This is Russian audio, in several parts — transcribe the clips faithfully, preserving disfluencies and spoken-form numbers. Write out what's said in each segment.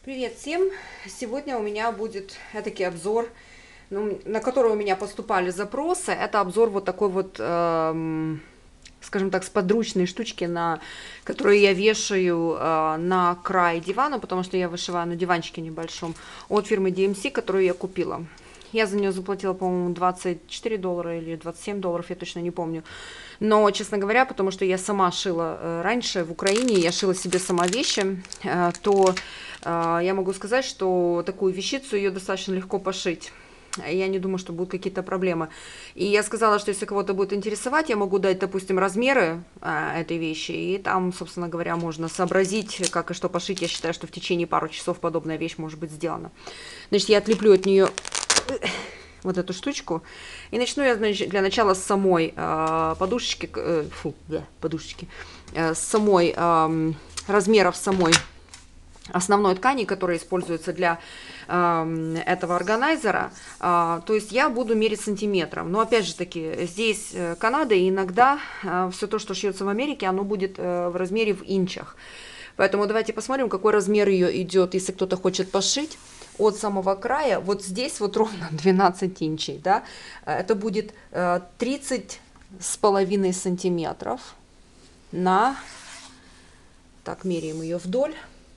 Привет всем! Сегодня у меня будет этакий обзор, ну, на который у меня поступали запросы. Это обзор вот такой вот, эм, скажем так, с подручной штучки, на которую я вешаю э, на край дивана, потому что я вышиваю на диванчике небольшом, от фирмы ди эм си, которую я купила. Я за нее заплатила, по-моему, двадцать четыре доллара или двадцать семь долларов, я точно не помню. Но, честно говоря, потому что я сама шила э, раньше в Украине, я шила себе сама вещи, э, то э, я могу сказать, что такую вещицу ее достаточно легко пошить. Я не думаю, что будут какие-то проблемы. И я сказала, что если кого-то будет интересовать, я могу дать, допустим, размеры э, этой вещи. И там, собственно говоря, можно сообразить, как и что пошить. Я считаю, что в течение пару часов подобная вещь может быть сделана. Значит, я отлеплю от нее вот эту штучку. И начну я, значит, для начала с самой э, подушечки, э, фу, да, подушечки, э, с самой, э, размеров самой основной ткани, которая используется для э, этого органайзера. Э, то есть я буду мерить сантиметром. Но опять же таки, здесь э, Канада, и иногда э, все то, что шьется в Америке, оно будет э, в размере в инчах. Поэтому давайте посмотрим, какой размер ее идет, если кто-то хочет пошить. От самого края, вот здесь вот ровно двенадцать инчей, да, это будет тридцать с половиной сантиметров на, так, меряем ее вдоль,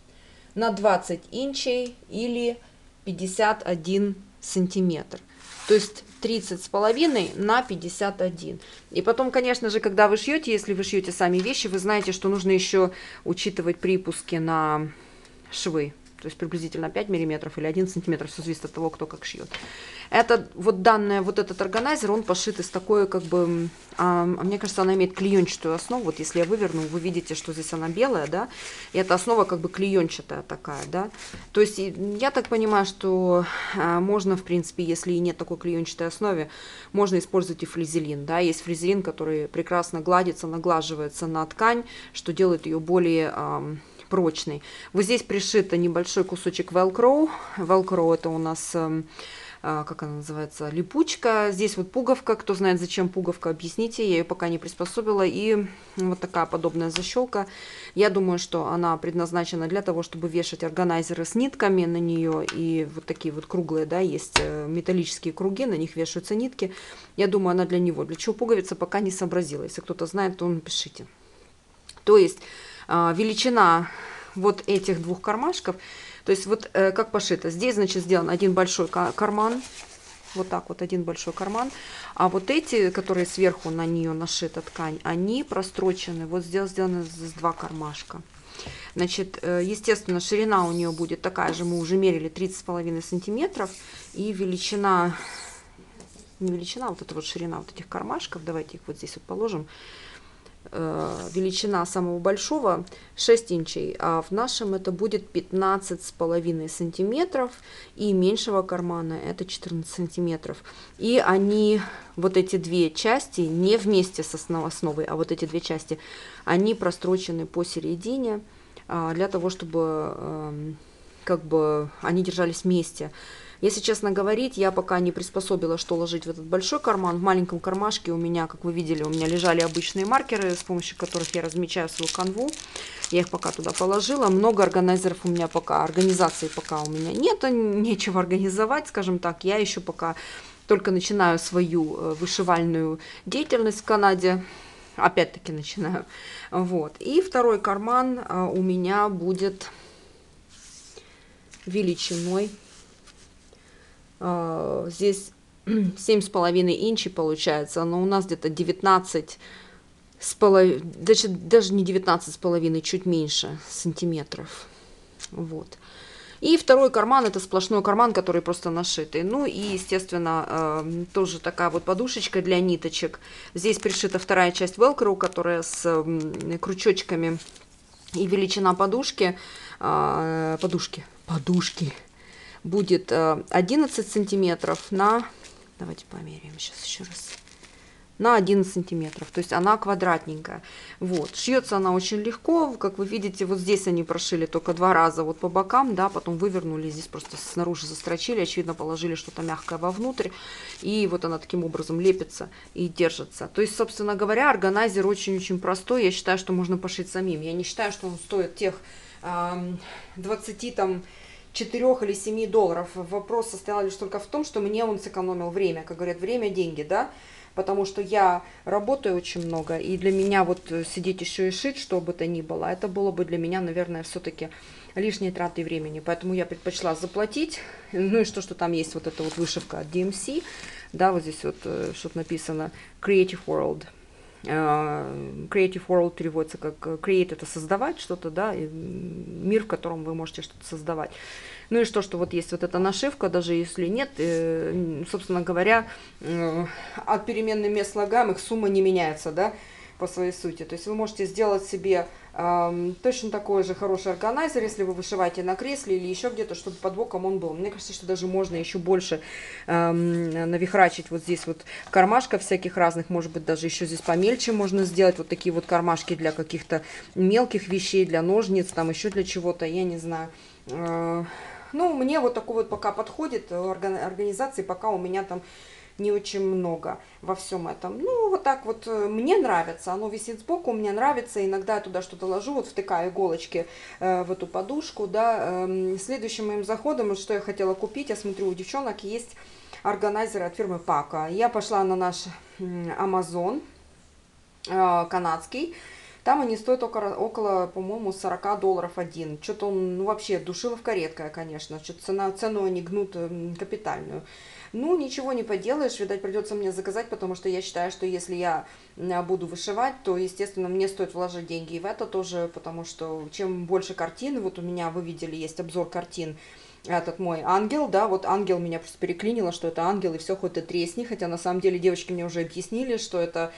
на двадцать инчей или пятьдесят один сантиметр. То есть тридцать с половиной на пятьдесят один. И потом, конечно же, когда вы шьете, если вы шьете сами вещи, вы знаете, что нужно еще учитывать припуски на швы. То есть приблизительно пять миллиметров или один сантиметр, все зависит от того, кто как шьет. Это вот данная, вот этот органайзер, он пошит из такой, как бы, а, мне кажется, она имеет клеенчатую основу. Вот если я выверну, вы видите, что здесь она белая, да, и эта основа как бы клеенчатая такая, да. То есть я так понимаю, что а, можно, в принципе, если и нет такой клеенчатой основы, можно использовать и флизелин, да. Есть флизелин, который прекрасно гладится, наглаживается на ткань, что делает ее более а, прочный. Вот здесь пришито небольшой кусочек velcro. Velcro это у нас, как она называется, липучка. Здесь вот пуговка. Кто знает, зачем пуговка, объясните. Я ее пока не приспособила. И вот такая подобная защелка. Я думаю, что она предназначена для того, чтобы вешать органайзеры с нитками на нее. И вот такие вот круглые, да, есть металлические круги, на них вешаются нитки. Я думаю, она для него. Для чего пуговица, пока не сообразила. Если кто-то знает, то напишите. То есть величина вот этих двух кармашков, то есть вот э, как пошито. Здесь, значит, сделан один большой карман, вот так вот один большой карман, а вот эти, которые сверху на нее нашита ткань, они прострочены, вот здесь сделаны с два кармашка. Значит, э, естественно, ширина у нее будет такая же, мы уже мерили тридцать с половиной сантиметров, и величина, не величина, а вот эта вот ширина вот этих кармашков, давайте их вот здесь вот положим, величина самого большого шесть инчей, а в нашем это будет пятнадцать с половиной сантиметров, и меньшего кармана это четырнадцать сантиметров. И они, вот эти две части, не вместе с основой, а вот эти две части, они прострочены посередине, для того, чтобы как бы они держались вместе. Если честно говорить, я пока не приспособила, что ложить в этот большой карман. В маленьком кармашке у меня, как вы видели, у меня лежали обычные маркеры, с помощью которых я размечаю свою канву. Я их пока туда положила. Много органайзеров у меня пока, организации пока у меня нет, нечего организовать, скажем так. Я еще пока только начинаю свою вышивальную деятельность в Канаде. Опять-таки начинаю. Вот. И второй карман у меня будет величиной. Здесь семь с половиной инчей получается, но у нас где-то девятнадцать с половиной, даже, даже не девятнадцать с половиной, чуть меньше сантиметров. Вот. И второй карман, это сплошной карман, который просто нашитый. Ну и, естественно, тоже такая вот подушечка для ниточек. Здесь пришита вторая часть velcro, которая с крючочками, и величина подушки, подушки, подушки. будет одиннадцать сантиметров на, давайте померяем сейчас еще раз, на одиннадцать сантиметров, то есть она квадратненькая. Вот, шьется она очень легко, как вы видите, вот здесь они прошили только два раза вот по бокам, да, потом вывернули, здесь просто снаружи застрочили, очевидно, положили что-то мягкое вовнутрь, и вот она таким образом лепится и держится. То есть, собственно говоря, органайзер очень-очень простой, я считаю, что можно пошить самим. Я не считаю, что он стоит тех э, двадцати там четырёх или семи долларов. Вопрос состоял лишь только в том, что мне он сэкономил время, как говорят, время – деньги, да, потому что я работаю очень много, и для меня вот сидеть еще и шить, что бы то ни было, это было бы для меня, наверное, все-таки лишней тратой времени, поэтому я предпочла заплатить. Ну и что, что там есть вот эта вот вышивка от ди эм си, да, вот здесь вот что-то написано Creative World. Creative World переводится как create — это создавать что-то, да, мир, в котором вы можете что-то создавать. Ну и что, что вот есть вот эта нашивка, даже если нет, собственно говоря, от переменных мест слагаемых сумма не меняется, да, по своей сути. То есть вы можете сделать себе э, точно такой же хороший органайзер, если вы вышиваете на кресле или еще где-то, чтобы под боком он был. Мне кажется, что даже можно еще больше э, навихрачить вот здесь вот кармашков всяких разных, может быть, даже еще здесь помельче можно сделать вот такие вот кармашки для каких-то мелких вещей, для ножниц, там еще для чего-то, я не знаю. Э, ну, мне вот такой вот пока подходит, организации пока у меня там не очень много во всем этом. Ну, вот так вот мне нравится. Оно висит сбоку, мне нравится. Иногда я туда что-то ложу, вот втыкаю иголочки э, в эту подушку, да. Э, следующим моим заходом, что я хотела купить, я смотрю, у девчонок есть органайзеры от фирмы Пака. Я пошла на наш Amazon э, канадский. Там они стоят около, около по-моему, сорок долларов один. Что-то он, ну, вообще, душиловка редкая, конечно. Что-то цена, цену они гнут капитальную. Ну, ничего не поделаешь, видать, придется мне заказать, потому что я считаю, что если я буду вышивать, то, естественно, мне стоит вложить деньги и в это тоже, потому что чем больше картин, вот у меня, вы видели, есть обзор картин, этот мой ангел, да, вот ангел меня просто переклинило, что это ангел, и все, хоть ты тресни, хотя на самом деле девочки мне уже объяснили, что это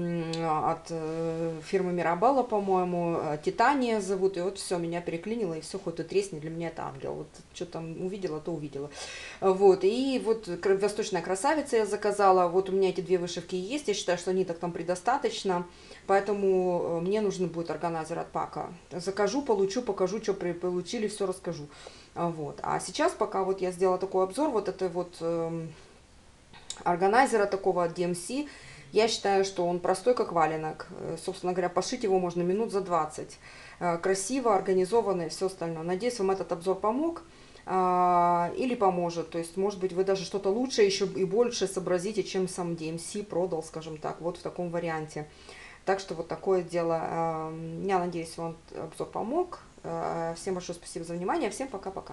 от фирмы Мирабелла, по-моему, Титания зовут, и вот все, меня переклинило, и все, хоть ты тресни, для меня это ангел, вот что там увидела, то увидела, вот, и вот восточная красавица я заказала, вот у меня эти две вышивки есть, я считаю, что ниток там предостаточно, поэтому мне нужен будет органайзер от Пака, закажу, получу, покажу, что получили, все расскажу. Вот. А сейчас, пока вот я сделала такой обзор, вот это вот э, органайзера такого от ди эм си, я считаю, что он простой, как валенок. Собственно говоря, пошить его можно минут за двадцать. Э, красиво, организованно и все остальное. Надеюсь, вам этот обзор помог э, или поможет. То есть, может быть, вы даже что-то лучше еще и больше сообразите, чем сам ди эм си продал, скажем так, вот в таком варианте. Так что вот такое дело. Э, я надеюсь, вам обзор помог. Всем большое спасибо за внимание. Всем пока-пока.